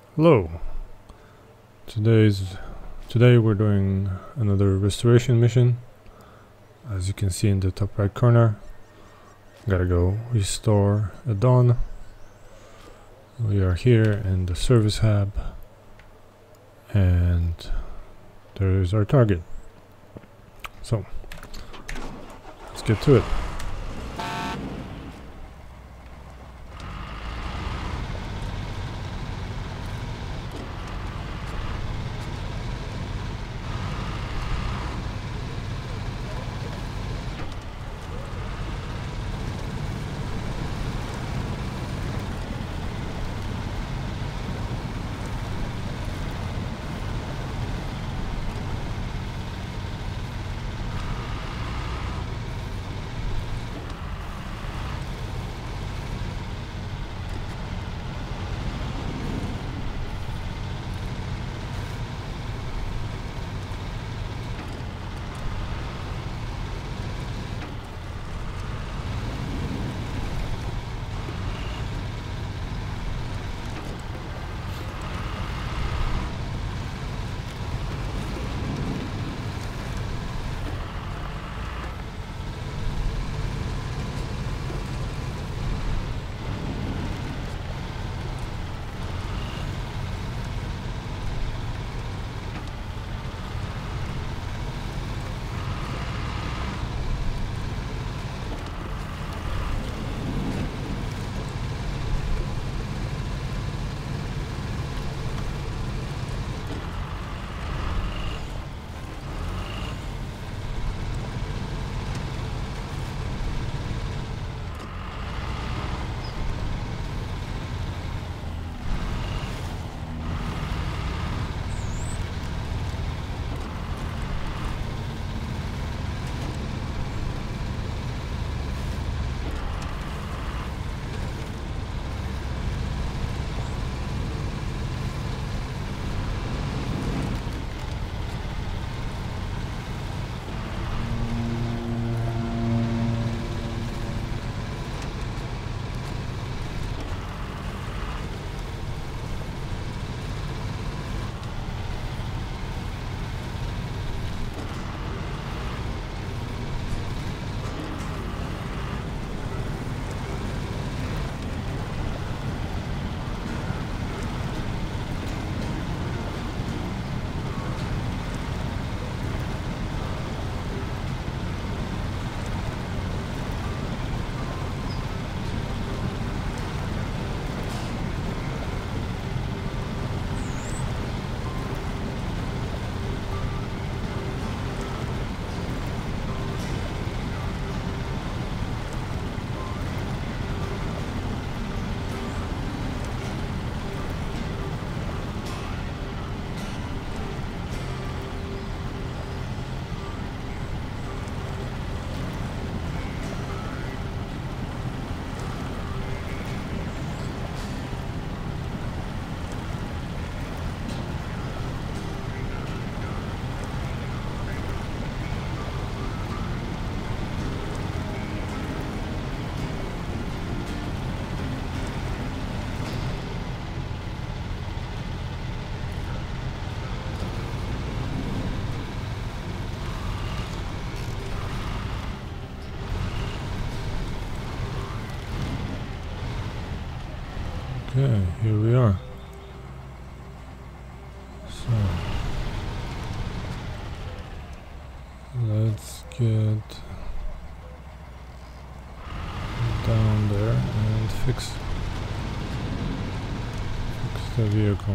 Hello. Today we're doing another restoration mission. As you can see in the top right corner, gotta go restore a dawn. We are here in the service hub, and there's our target. So let's get to it. Okay, here we are. So let's get down there and fix the vehicle.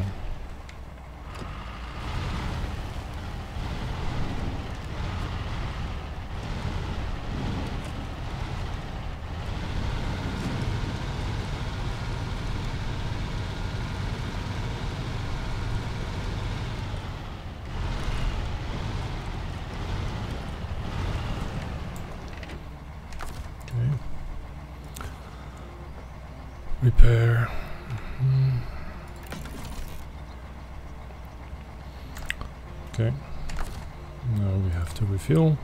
Repair. Okay. Now we have to refuel.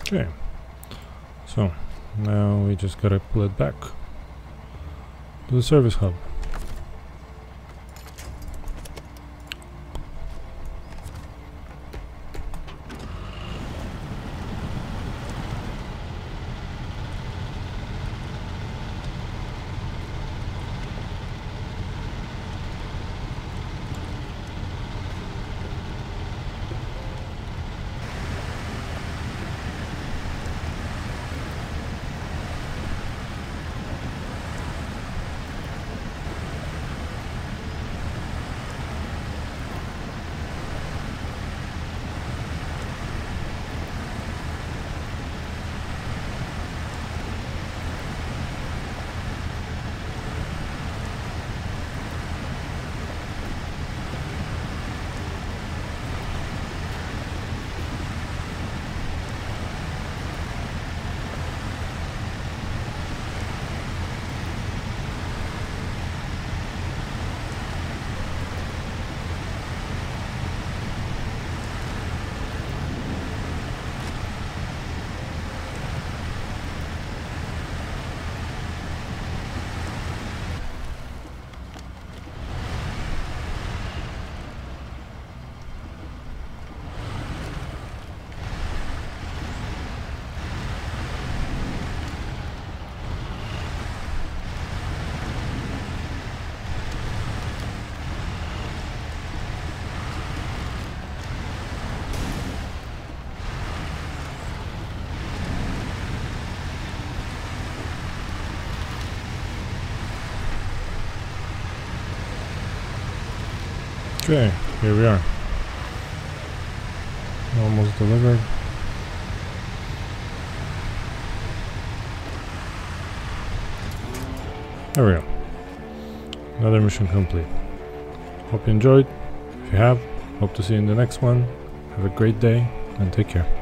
Okay, so now we just gotta pull it back to the service hub. Okay, here we are. Almost delivered. There we go. Another mission complete. Hope you enjoyed. If you have, hope to see you in the next one. Have a great day and take care.